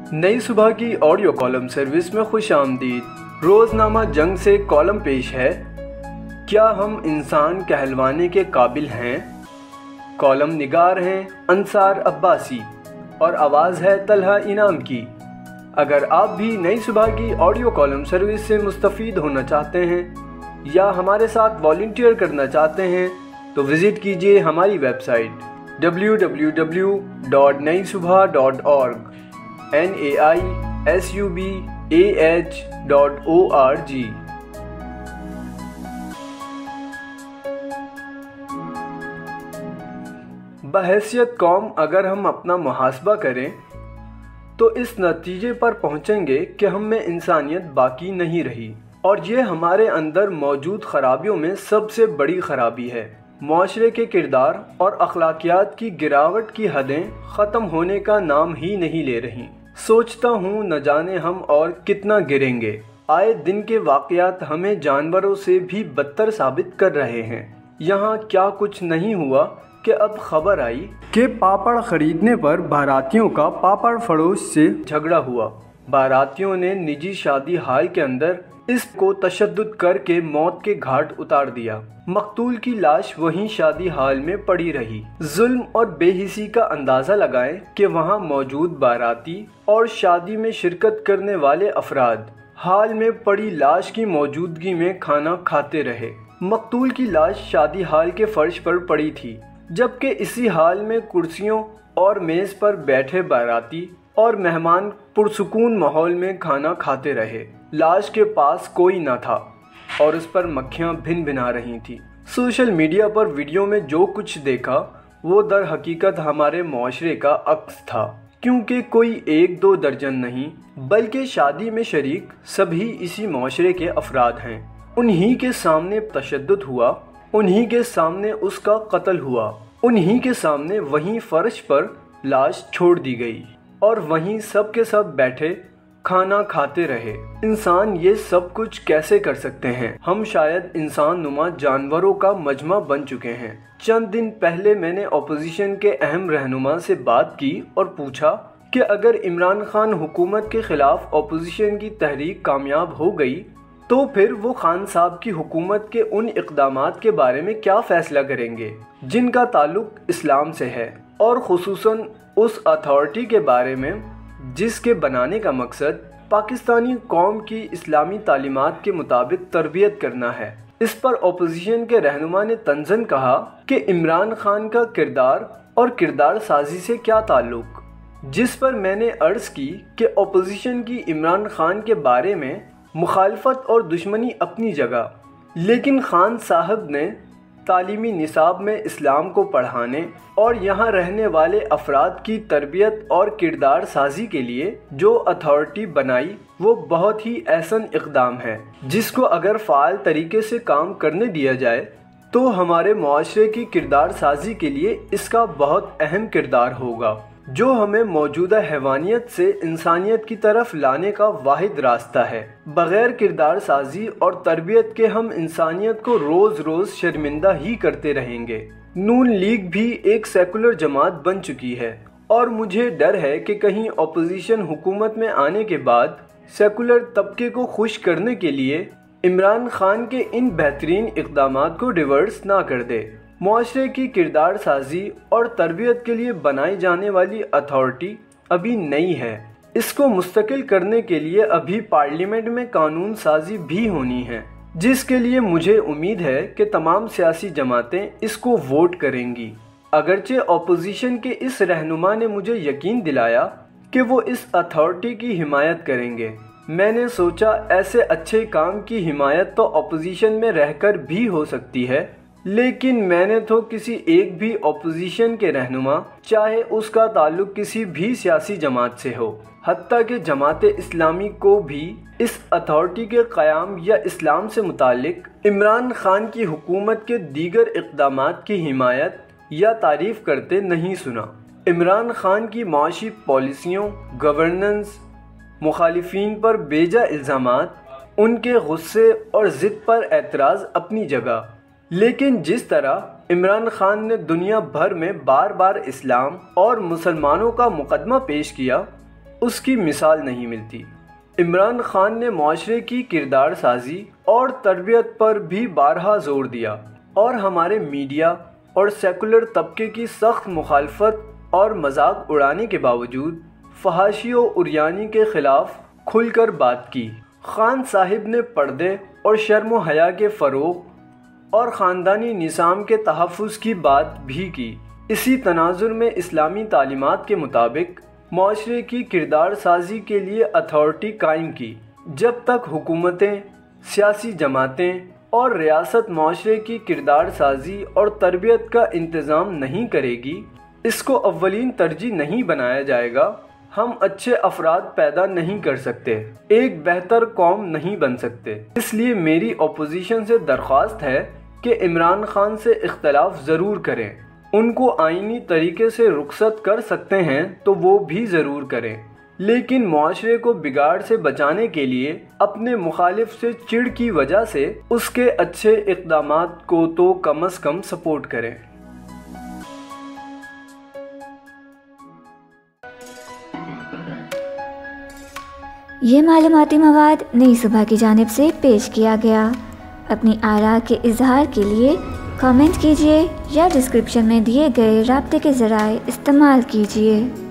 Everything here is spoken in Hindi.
नई सुबह की ऑडियो कॉलम सर्विस में खुश आमदीद। रोज़नामा जंग से कॉलम पेश है, क्या हम इंसान कहलवाने के काबिल हैं। कॉलम निगार हैं अंसार अब्बासी और आवाज़ है तलहा इनाम की। अगर आप भी नई सुबह की ऑडियो कॉलम सर्विस से मुस्तफ़ीद होना चाहते हैं या हमारे साथ वॉलंटियर करना चाहते हैं तो विज़िट कीजिए हमारी वेबसाइट www.naisubha.org naisubah.org। बहैसियत कौम अगर हम अपना मुहासबा करें तो इस नतीजे पर पहुंचेंगे कि हम में इंसानियत बाकी नहीं रही, और ये हमारे अंदर मौजूद खराबियों में सबसे बड़ी खराबी है। मुआशरे के किरदार और अखलाकियात की गिरावट की हदें ख़त्म होने का नाम ही नहीं ले रही। सोचता हूँ न जाने हम और कितना गिरेंगे। आए दिन के वाक़यात हमें जानवरों से भी बदतर साबित कर रहे हैं। यहाँ क्या कुछ नहीं हुआ कि अब खबर आई कि पापड़ खरीदने पर बारातियों का पापड़ फरोश से झगड़ा हुआ। बारातियों ने निजी शादी हाल के अंदर इसको तशद्दुद करके मौत के घाट उतार दिया। मकतूल की लाश वहीं शादी हाल में पड़ी रही। जुल्म और बेहिसी का अंदाज़ा लगाएं कि वहां मौजूद बाराती और शादी में शिरकत करने वाले अफराद हाल में पड़ी लाश की मौजूदगी में खाना खाते रहे। मकतूल की लाश शादी हाल के फर्श पर पड़ी थी, जबकि इसी हाल में कुर्सियों और मेज़ पर बैठे बाराती और मेहमान पुरसुकून माहौल में खाना खाते रहे। लाश के पास कोई न था और उस पर मक्खियां भिन भिना रही थी। सोशल मीडिया पर वीडियो में जो कुछ देखा वो दर हकीकत हमारे मुआशरे का अक्स था, क्योंकि कोई एक दो दर्जन नहीं बल्कि शादी में शरीक सभी इसी मुआशरे के अफराद हैं। उन्हीं के सामने तशद्दुद हुआ, उन्हीं के सामने उसका कत्ल हुआ, उन्हीं के सामने वहीं फर्श पर लाश छोड़ दी गई और वहीं सब के सब बैठे खाना खाते रहे। इंसान ये सब कुछ कैसे कर सकते हैं? हम शायद इंसान नुमा जानवरों का मजमा बन चुके हैं। चंद दिन पहले मैंने अपोजिशन के अहम रहनुमा से बात की और पूछा कि अगर इमरान खान हुकूमत के खिलाफ अपोजिशन की तहरीक कामयाब हो गई तो फिर वो खान साहब की हुकूमत के उन इक़दामात के बारे में क्या फ़ैसला करेंगे जिनका ताल्लुक इस्लाम से है, और ख़ुसूसन उस अथॉरिटी के बारे में जिसके बनाने का मकसद पाकिस्तानी कौम की इस्लामी तालीमात के मुताबिक तरबियत करना है। इस पर अपोजिशन के रहनुमा ने तंज़न कहा कि इमरान खान का किरदार और किरदार साजी से क्या ताल्लुक, जिस पर मैंने अर्ज़ की कि अपोजिशन की इमरान खान के बारे में मुखालफत और दुश्मनी अपनी जगह, लेकिन खान साहब ने तालीमी निसाब में इस्लाम को पढ़ाने और यहाँ रहने वाले अफराद की तरबियत और किरदार साजी के लिए जो अथॉरिटी बनाई वो बहुत ही एहसन इक़दाम है, जिसको अगर फ़ाल तरीके से काम करने दिया जाए तो हमारे मुआशरे की किरदार साजी के लिए इसका बहुत अहम किरदार होगा, जो हमें मौजूदा हैवानियत से इंसानियत की तरफ लाने का वाहिद रास्ता है। बग़ैर किरदार साजी और तरबियत के हम इंसानियत को रोज़ रोज़ शर्मिंदा ही करते रहेंगे। नून लीग भी एक सेकुलर जमात बन चुकी है और मुझे डर है कि कहीं अपोजिशन हुकूमत में आने के बाद सेकुलर तबके को खुश करने के लिए इमरान खान के इन बेहतरीन इक़दामात को रिवर्स ना कर दे। मुआशरे की किरदार साजी और तरबियत के लिए बनाई जाने वाली अथॉरिटी अभी नई है। इसको मुस्तकिल करने के लिए अभी पार्लियामेंट में कानून साजी भी होनी है, जिसके लिए मुझे उम्मीद है कि तमाम सियासी जमातें इसको वोट करेंगी। अगरचे अपोजिशन के इस रहनुमा ने मुझे यकीन दिलाया कि वो इस अथॉरिटी की हिमायत करेंगे। मैंने सोचा ऐसे अच्छे काम की हिमायत तो अपोजिशन में रहकर भी हो सकती है, लेकिन मैंने तो किसी एक भी अपोजिशन के रहनुमा, चाहे उसका ताल्लुक किसी भी सियासी जमात से हो, हत्ता कि जमात इस्लामी को भी इस अथॉरिटी के क़याम या इस्लाम से मुतालिक इमरान खान की हुकूमत के दीगर इक़दामात की हिमायत या तारीफ़ करते नहीं सुना। इमरान खान की माशी पॉलिसियों, गवर्नेंस, मुखालिफिन पर बेजा इल्ज़ामात, उनके गुस्से और ज़िद पर एतराज़ अपनी जगह, लेकिन जिस तरह इमरान खान ने दुनिया भर में बार बार इस्लाम और मुसलमानों का मुकदमा पेश किया, उसकी मिसाल नहीं मिलती। इमरान खान ने माशरे की किरदार साजी और तरबियत पर भी बारहा जोर दिया और हमारे मीडिया और सेकुलर तबके की सख्त मुखालफत और मजाक उड़ाने के बावजूद फहाशी और उरियानी के ख़िलाफ़ खुलकर बात की। खान साहिब ने पर्दे और शर्म व हया के फ़रोग़ और ख़ानदानी निज़ाम के तहफ़्फ़ुज़ की बात भी की। इसी तनाजुर में इस्लामी तालीमात के मुताबिक माशरे की किरदार साजी के लिए अथॉरिटी कायम की। जब तक हुकूमतें, सियासी जमातें और रियासत माशरे की किरदार साजी और तरबियत का इंतज़ाम नहीं करेगी, इसको अव्वलीन तरजीह नहीं बनाया जाएगा, हम अच्छे अफराद पैदा नहीं कर सकते, एक बेहतर कौम नहीं बन सकते। इसलिए मेरी अपोजिशन से दरख्वास्त है कि इमरान खान से इख्तलाफ ज़रूर करें। उनको आईनी तरीके से रुखसत कर सकते हैं तो वो भी ज़रूर करें, लेकिन मुआशरे को बिगाड़ से बचाने के लिए अपने मुखालिफ से चिढ़ की वजह से उसके अच्छे इक़दामात को तो कम अज़ कम सपोर्ट करें। ये मालूमाती मवाद नई सुबह की जानिब से पेश किया गया। अपनी आरा के इजहार के लिए कमेंट कीजिए या डिस्क्रिप्शन में दिए गए राब्ते के ज़राए इस्तेमाल कीजिए।